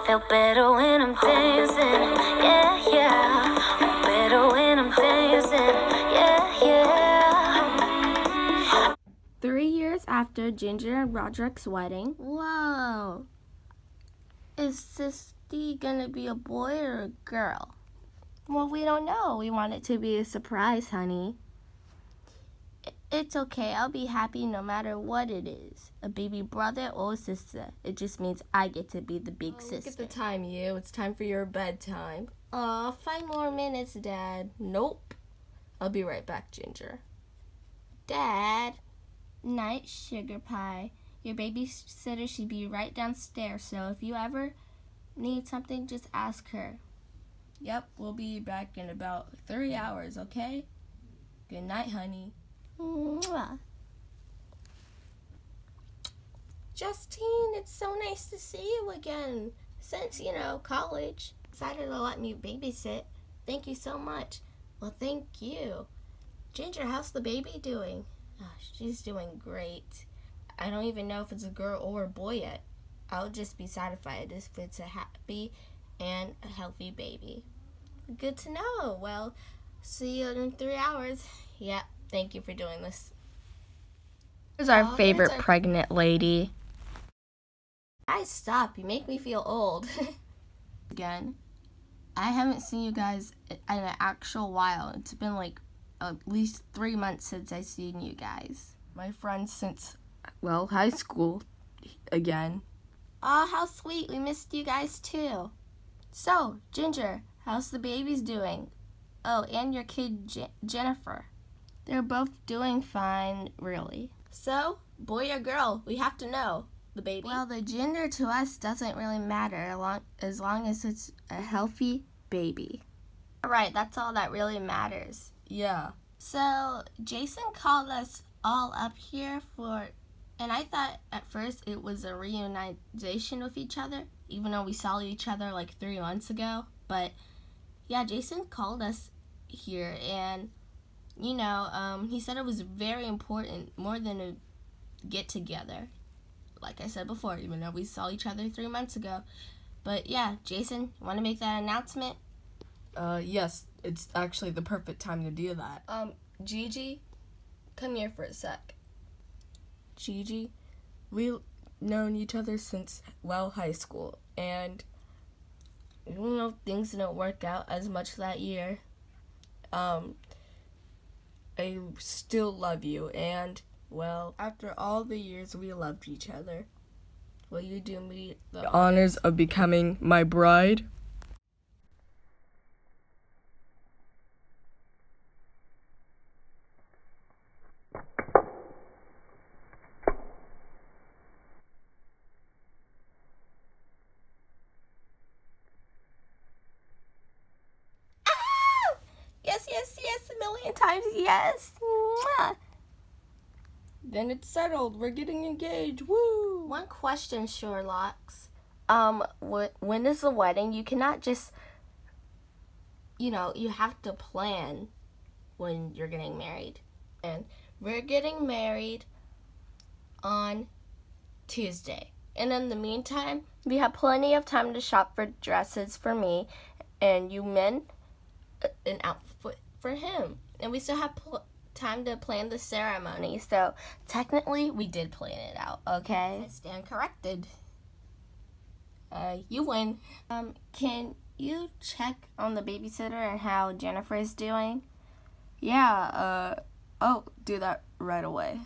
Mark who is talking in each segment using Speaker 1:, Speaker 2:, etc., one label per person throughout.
Speaker 1: Feel better when I'm dancing, yeah, yeah. Better when I'm dancing, yeah, yeah.
Speaker 2: 3 years after Ginger and Roderick's wedding.
Speaker 3: Whoa. Is Sisti gonna be a boy or a girl?
Speaker 2: Well, we don't know. We want it to be a surprise, honey.
Speaker 3: It's okay. I'll be happy no matter what it is. A baby brother or sister. It just means I get to be the big sister.
Speaker 4: Look at the time, you. It's time for your bedtime.
Speaker 3: Aw, 5 more minutes, Dad.
Speaker 4: Nope. I'll be right back, Ginger.
Speaker 3: Dad. Night, sugar pie. Your babysitter should be right downstairs, so if you ever need something, just ask her.
Speaker 4: Yep, we'll be back in about 3 hours, okay? Good night, honey.
Speaker 3: Mwah. Justine, it's so nice to see you again. Since, college decided to let me babysit. Thank you so much. Well, thank you. Ginger, how's the baby doing? Oh, she's doing great. I don't even know if it's a girl or a boy yet. I'll just be satisfied if it's a happy and a healthy baby. Good to know. Well, see you in 3 hours. Yep, thank you for doing this.
Speaker 2: Who's our favorite pregnant lady?
Speaker 3: Guys, stop. You make me feel old.
Speaker 4: Again, I haven't seen you guys in an actual while. It's been like at least 3 months since I've seen you guys. My friends since, high school again.
Speaker 3: Oh, how sweet. We missed you guys too. So, Ginger, how's the babies doing? Oh, and your kid, Jennifer.
Speaker 2: They're both doing fine, really.
Speaker 3: So, boy or girl, we have to know. The baby?
Speaker 2: Well, the gender to us doesn't really matter as long as it's a healthy baby.
Speaker 3: Alright, that's all that really matters.
Speaker 4: Yeah.
Speaker 3: So, Jason called us all up here and I thought at first it was a reunionization with each other, even though we saw each other like 3 months ago. But, yeah, Jason called us here and, he said it was very important, more than a get-together. Like I said before, even though we saw each other 3 months ago. But, yeah, Jason, you want to make that announcement?
Speaker 4: Yes, it's actually the perfect time to do that.
Speaker 3: Gigi, come here for a sec.
Speaker 4: Gigi, we've known each other since, high school, and things didn't work out as much that year. I still love you, and, after all the years we loved each other, will you do me the honors of becoming my bride?
Speaker 3: Yes, a million times yes. Mwah.
Speaker 4: Then it's settled. We're getting engaged. Woo!
Speaker 3: One question, Sherlocks. When is the wedding? You cannot just, you have to plan when you're getting married. And we're getting married on Tuesday. And in the meantime, we have plenty of time to shop for dresses for me, and you men, an outfit for him. And we still have time to plan the ceremony, so technically we did plan it out, okay?
Speaker 4: I stand corrected.
Speaker 3: You win.
Speaker 2: Can you check on the babysitter and how Jennifer is doing? Yeah, I'll do that right away.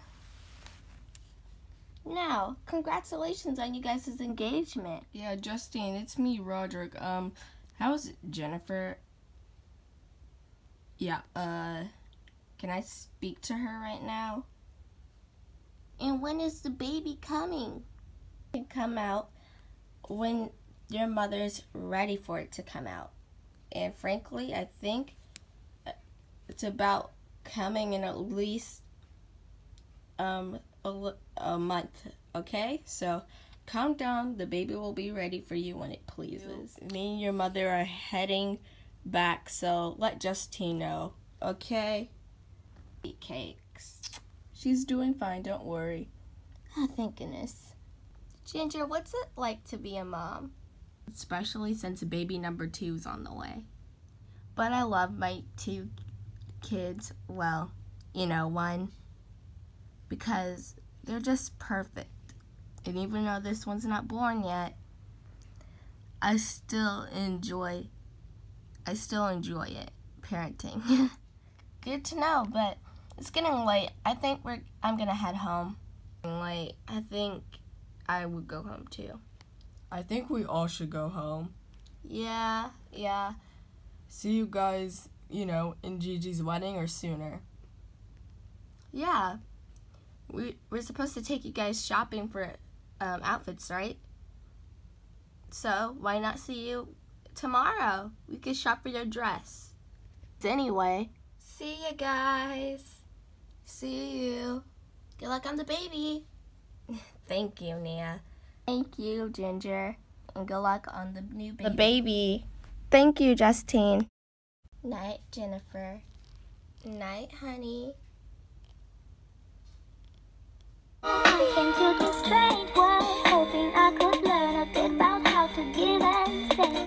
Speaker 3: Now, congratulations on you guys' engagement.
Speaker 4: Yeah, Justine, it's me, Roderick. How's Jennifer? Yeah, can I speak to her right now?
Speaker 3: And when is the baby coming?
Speaker 2: It can come out when your mother's ready for it to come out. And frankly, I think it's about coming in at least a month, okay? So calm down. The baby will be ready for you when it pleases. Me and your mother are heading back, so let Justine know, okay? Eat cakes. She's doing fine, don't worry.
Speaker 3: Oh, thank goodness. Ginger, what's it like to be a mom?
Speaker 2: especially since baby number 2 is on the way.
Speaker 4: But I love my 2 kids, well, one, because they're just perfect. And even though this one's not born yet, I still enjoy it, parenting. Good to know, but it's getting late. I think I'm gonna head home. Late. I think I would go home too.
Speaker 2: I think we all should go home.
Speaker 4: Yeah.
Speaker 2: See you guys, in Gigi's wedding or sooner.
Speaker 4: Yeah. We're supposed to take you guys shopping for outfits, right? So why not see you tomorrow? We could shop for your dress. Anyway, see you guys. See you. Good luck on the baby. Thank you, Nia. Thank you, Ginger. And good luck on the new baby.
Speaker 3: The baby. Thank you, Justine.
Speaker 4: Night, Jennifer. Night, honey.
Speaker 1: I came to this strange world, hoping I could learn a bit about how to give and take.